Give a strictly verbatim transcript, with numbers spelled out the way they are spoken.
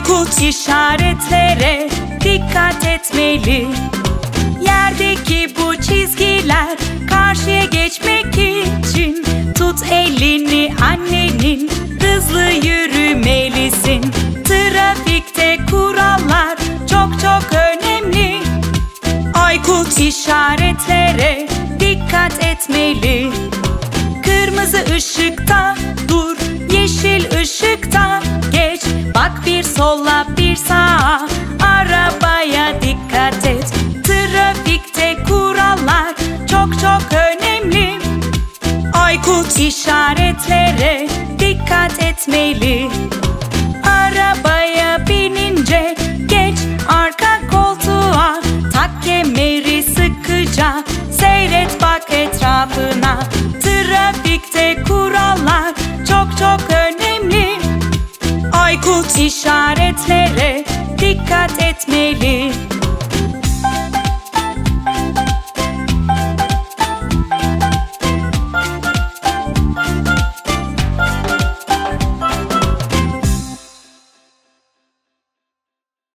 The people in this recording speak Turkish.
Aykut işaretlere dikkat etmeli. Yerdeki bu çizgiler karşıya geçmek için. Tut elini annenin, hızlı yürümelisin. Trafikte kurallar çok çok önemli. Aykut işaretlere dikkat etmeli. Kırmızı ışıkta dur, yeşil ışıkta geç. Bak bir sola bir sağa, arabaya dikkat et. Trafikte kurallar çok çok önemli. Aykut işaretlere dikkat etmeli. Arabaya binince geç arka koltuğa. Tak kemeri sıkıca, seyret bak etrafına. Trafikte kurallar çok çok önemli. Aykut işaretlere dikkat etmeli.